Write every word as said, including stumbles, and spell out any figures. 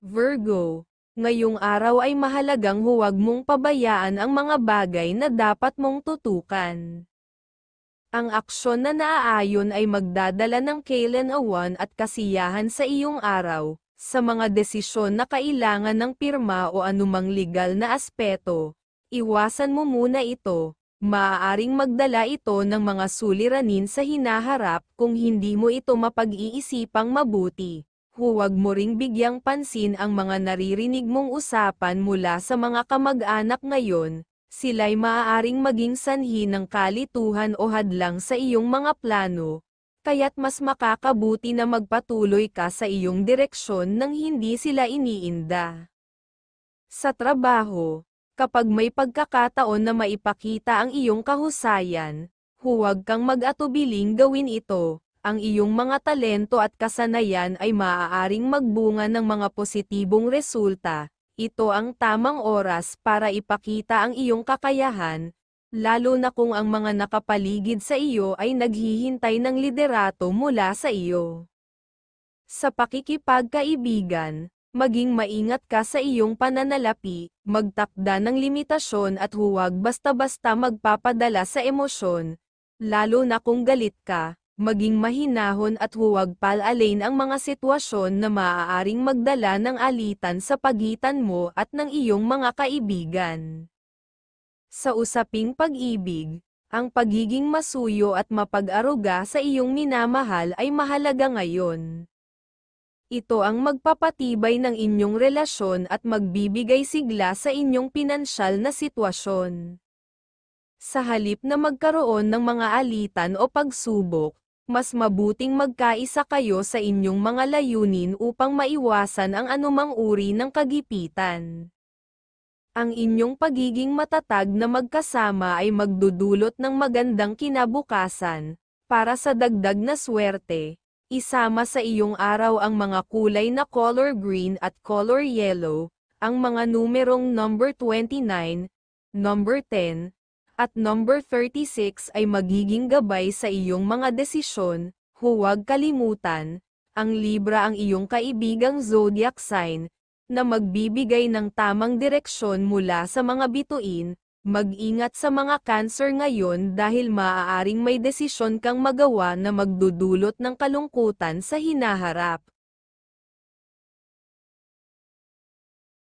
Virgo, ngayong araw ay mahalagang huwag mong pabayaan ang mga bagay na dapat mong tutukan. Ang aksyon na naaayon ay magdadala ng kalinawaan at kasiyahan sa iyong araw, sa mga desisyon na kailangan ng pirma o anumang legal na aspeto. Iwasan mo muna ito, maaaring magdala ito ng mga suliranin sa hinaharap kung hindi mo ito mapag-iisipang mabuti. Huwag mo ring bigyang pansin ang mga naririnig mong usapan mula sa mga kamag-anak ngayon, sila'y maaaring maging sanhi ng kalituhan o hadlang sa iyong mga plano, kaya't mas makakabuti na magpatuloy ka sa iyong direksyon nang hindi sila iniinda. Sa trabaho, kapag may pagkakataon na maipakita ang iyong kahusayan, huwag kang mag-atubiling gawin ito. Ang iyong mga talento at kasanayan ay maaaring magbunga ng mga positibong resulta. Ito ang tamang oras para ipakita ang iyong kakayahan, lalo na kung ang mga nakapaligid sa iyo ay naghihintay ng liderato mula sa iyo. Sa pakikipagkaibigan, maging maingat ka sa iyong pananalapi, magtakda ng limitasyon at huwag basta-basta magpapadala sa emosyon, lalo na kung galit ka. Maging mahinahon at huwag palalain ang mga sitwasyon na maaaring magdala ng alitan sa pagitan mo at ng iyong mga kaibigan. Sa usaping pag-ibig, ang pagiging masuyo at mapag-aruga sa iyong minamahal ay mahalaga ngayon. Ito ang magpapatibay ng inyong relasyon at magbibigay sigla sa inyong pinansyal na sitwasyon. Sa halip na magkaroon ng mga alitan o pagsubok, mas mabuting magkaisa kayo sa inyong mga layunin upang maiwasan ang anumang uri ng kagipitan. Ang inyong pagiging matatag na magkasama ay magdudulot ng magandang kinabukasan. Para sa dagdag na swerte, isama sa iyong araw ang mga kulay na color green at color yellow, ang mga numerong number twenty-nine, number ten, at number thirty-six ay magiging gabay sa iyong mga desisyon. Huwag kalimutan, ang Libra ang iyong kaibigang zodiac sign, na magbibigay ng tamang direksyon mula sa mga bituin. Mag-ingat sa mga Cancer ngayon dahil maaaring may desisyon kang magawa na magdudulot ng kalungkutan sa hinaharap.